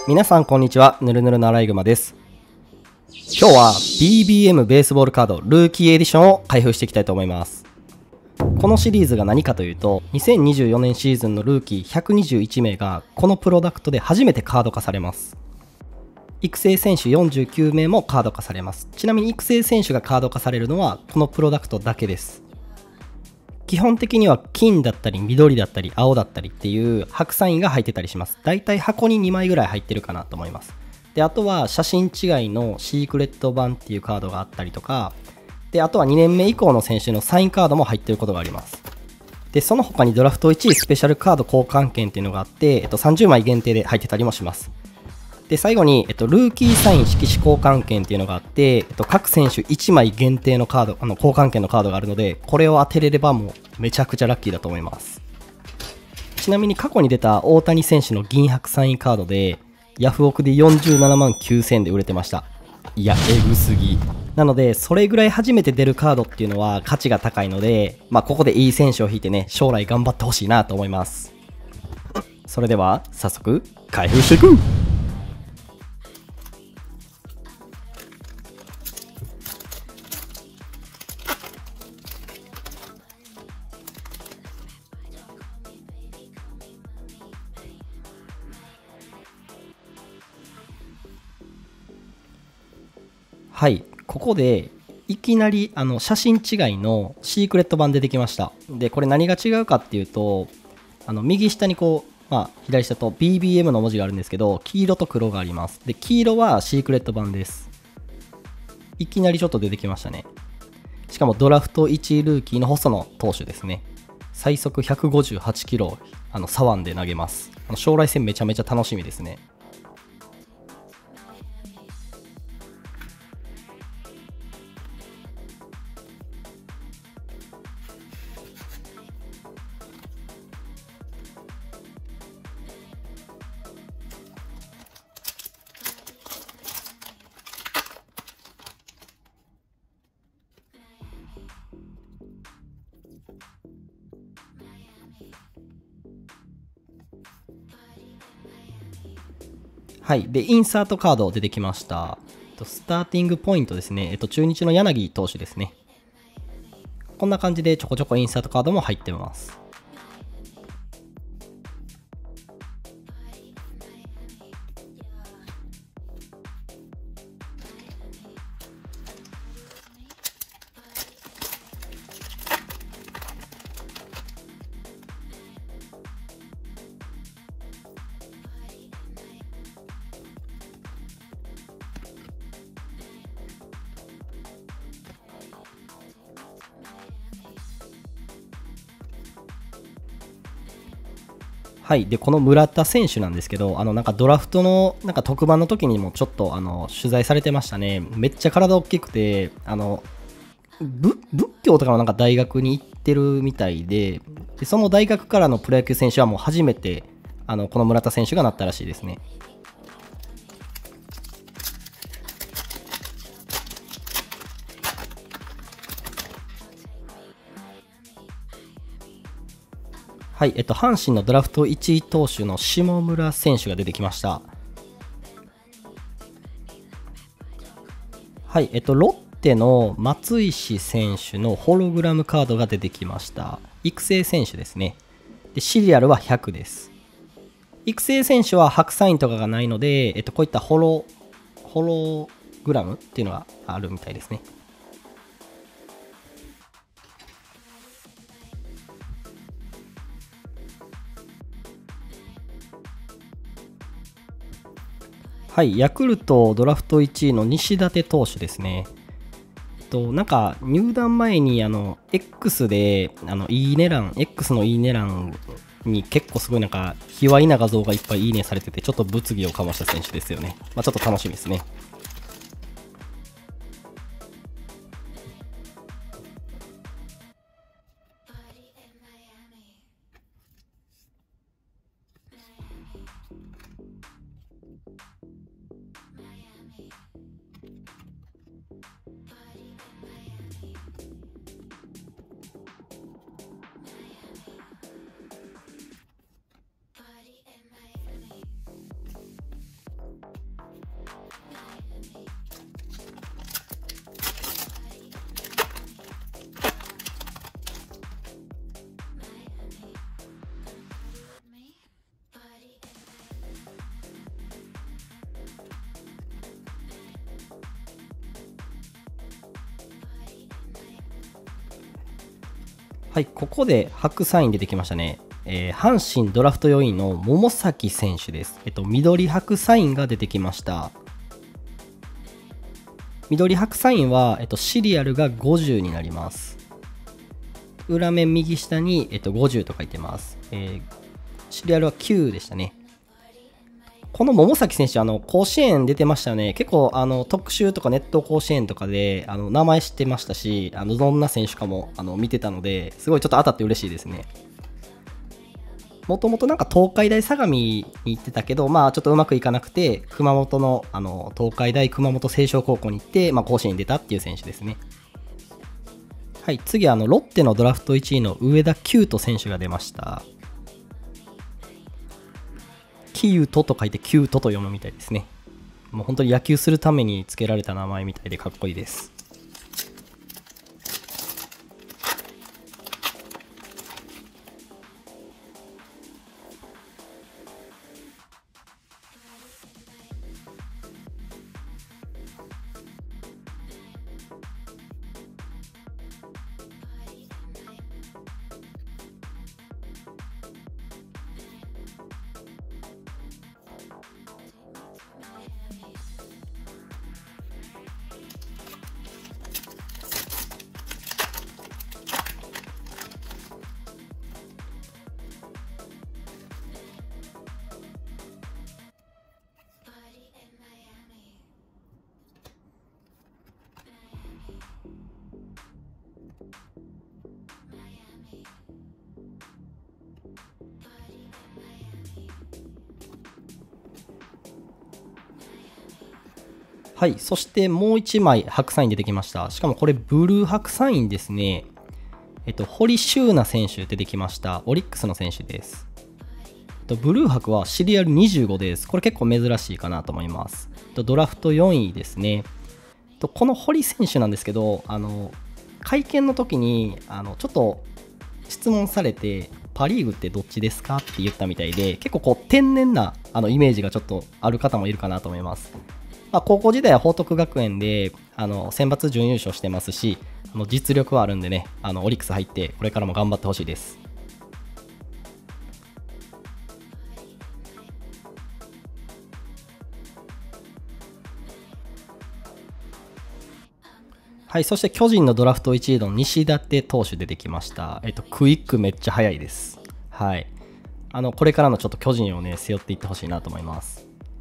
皆さんこんにちは、ぬるぬるのアライグマです。今日は BBM ベースボールカードルーキーエディションを開封していきたいと思います。このシリーズが何かというと、2024年シーズンのルーキー121名がこのプロダクトで初めてカード化されます。育成選手49名もカード化されます。ちなみに育成選手がカード化されるのはこのプロダクトだけです。基本的には金だったり緑だったり青だったりっていう白サインが入ってたりします。だいたい箱に2枚ぐらい入ってるかなと思います。で、あとは写真違いのシークレット版っていうカードがあったりとか、で、あとは2年目以降の選手のサインカードも入ってることがあります。で、その他にドラフト1位スペシャルカード交換券っていうのがあって、30枚限定で入ってたりもします。で、最後に、ルーキーサイン色紙交換券っていうのがあって、各選手1枚限定のカード、交換券のカードがあるので、これを当てれればもうめちゃくちゃラッキーだと思います。ちなみに過去に出た大谷選手の銀箔サインカードで、ヤフオクで47万9000円で売れてました。いや、えぐすぎ。なので、それぐらい初めて出るカードっていうのは価値が高いので、ここでいい選手を引いてね、将来頑張ってほしいなと思います。それでは、早速、開封していく！はい、ここでいきなり写真違いのシークレット版出てきました。で、これ何が違うかっていうと、右下にこう、左下と BBM の文字があるんですけど、黄色と黒があります。で、黄色はシークレット版です。いきなりちょっと出てきましたね。しかもドラフト1位ルーキーの細野投手ですね。最速158キロ、左腕で投げます。将来戦めちゃめちゃ楽しみですね。はい。で、インサートカード出てきました。スターティングポイントですね。中日の柳投手ですね。こんな感じでちょこちょこインサートカードも入ってます。はい。で、この村田選手なんですけど、なんかドラフトの、なんか特番の時にもちょっと、取材されてましたね。めっちゃ体大きくて、仏教とかのなんか大学に行ってるみたいで、その大学からのプロ野球選手はもう初めて、この村田選手がなったらしいですね。はい、阪神のドラフト1位投手の下村選手が出てきました。はい、ロッテの松石選手のホログラムカードが出てきました。育成選手ですね。で、シリアルは100です。育成選手は白サインとかがないので、こういったホログラムっていうのがあるみたいですね。はい、ヤクルトドラフト1位の西舘投手ですね。なんか入団前にX でいいね欄 X のいいね欄に結構すごいなんか卑猥な画像がいっぱいいいねされてて、ちょっと物議を醸した選手ですよね。ちょっと楽しみですね。 はい、ここで白サイン出てきましたね。阪神ドラフト4位の桃崎選手です。緑白サインが出てきました。緑白サインは、シリアルが50になります。裏面右下に、50と書いてます。シリアルは9でしたね。この桃崎選手、甲子園出てましたよね。結構、特集とかネット甲子園とかで、名前知ってましたし、どんな選手かも、見てたので、すごいちょっと当たって嬉しいですね。もともとなんか東海大相模に行ってたけど、まあちょっとうまくいかなくて、熊本の、東海大熊本星翔高校に行って、まあ甲子園に出たっていう選手ですね。はい、次ロッテのドラフト1位の上田希斗選手が出ました。キユトと書いてキュートと読むみたいですね。もう本当に野球するために付けられた名前みたいでかっこいいです。はい、そしてもう1枚白サイン出てきました。しかもこれブルー白サインですね。堀柊那選手出てきました。オリックスの選手です。ブルー白はシリアル25です。これ結構珍しいかなと思います。ドラフト4位ですね。この堀選手なんですけど、会見の時にちょっと質問されて、パ・リーグってどっちですかって言ったみたいで、結構こう天然なイメージがちょっとある方もいるかなと思います。まあ、高校時代は報徳学園で選抜準優勝してますし、実力はあるんでね、オリックス入ってこれからも頑張ってほしいです。はい、そして巨人のドラフト1位の西舘投手出てきました。クイックめっちゃ速いです。はい。これからのちょっと巨人をね、背負っていってほしいなと思います。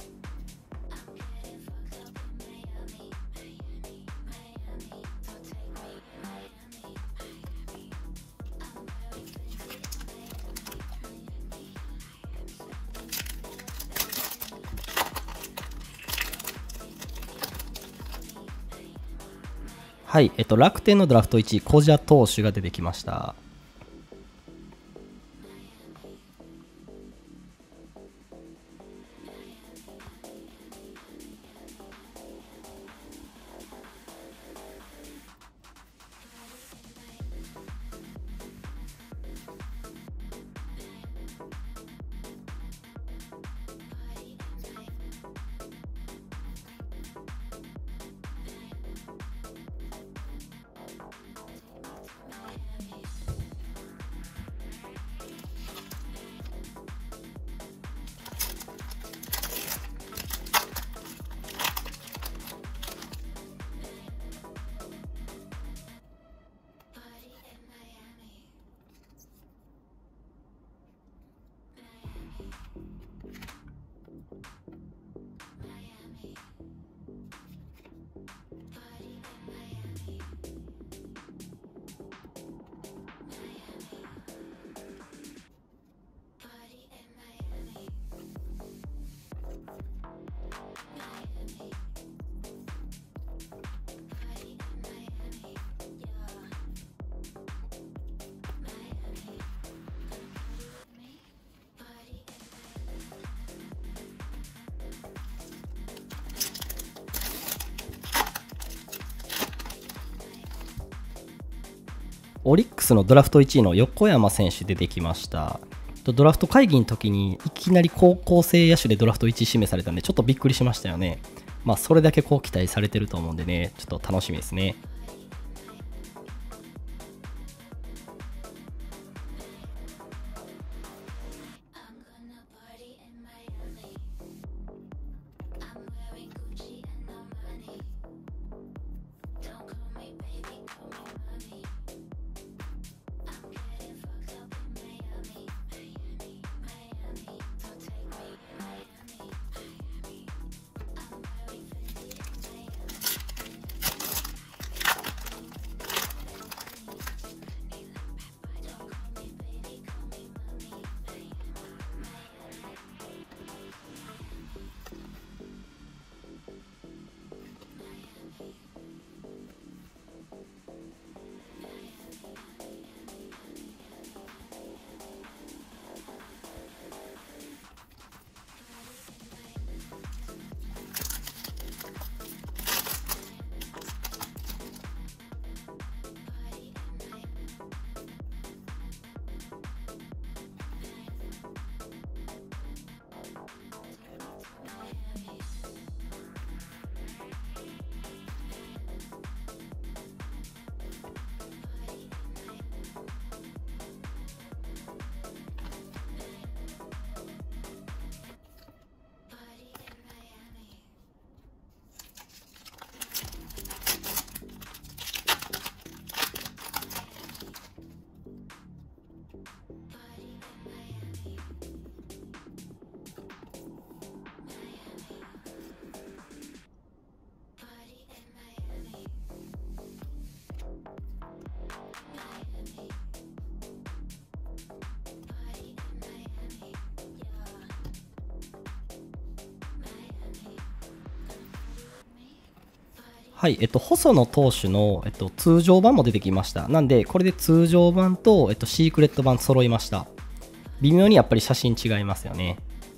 はい、楽天のドラフト1位、小謝投手が出てきました。オリックスのドラフト1位の横山選手出てきました。ドラフト会議の時にいきなり高校生野手でドラフト1位指名されたんでちょっとびっくりしましたよね。まあそれだけこう期待されてると思うんでね、ちょっと楽しみですね。 はい、細野投手の、通常版も出てきました。なんで、これで通常版と、シークレット版揃いました。微妙にやっぱり写真違いますよね。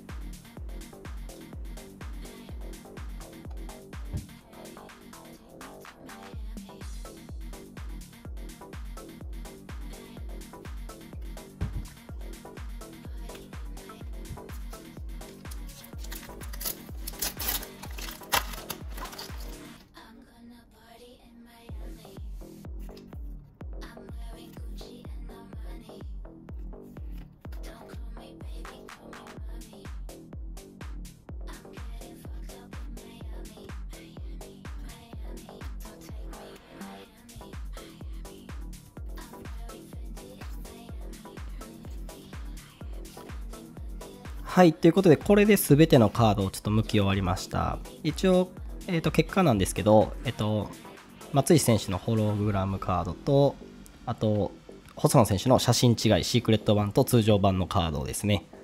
はい、ということで、これで全てのカードをちょっと向き終わりました。一応、結果なんですけど、松井選手のホログラムカードと、あと、細野選手の写真違い、シークレット版と通常版のカードですね。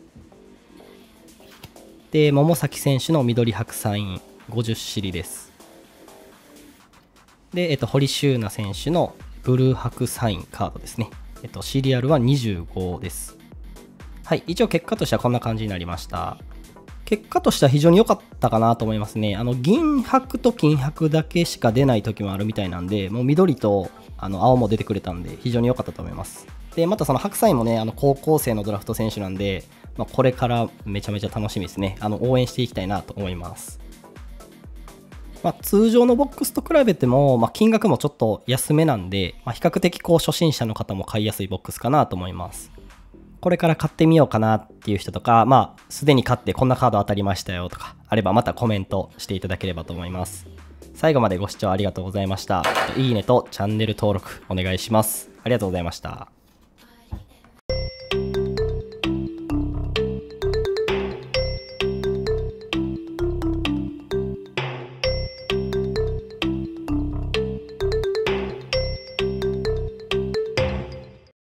で、桃崎選手の緑白サイン、50シリです。で、堀柊那選手のブルー白サインカードですね。シリアルは25です。はい、一応結果としてはこんな感じになりました。結果としては非常に良かったかなと思いますね。銀箔と金箔だけしか出ない時もあるみたいなんで、もう緑と青も出てくれたんで、非常に良かったと思います。で、またその白サインもね、高校生のドラフト選手なんで、これからめちゃめちゃ楽しみですね。応援していきたいなと思います。通常のボックスと比べても、金額もちょっと安めなんで、比較的初心者の方も買いやすいボックスかなと思います。これから買ってみようかなっていう人とか、すでに買ってこんなカード当たりましたよとか、あればまたコメントしていただければと思います。最後までご視聴ありがとうございました。いいねとチャンネル登録お願いします。ありがとうございました。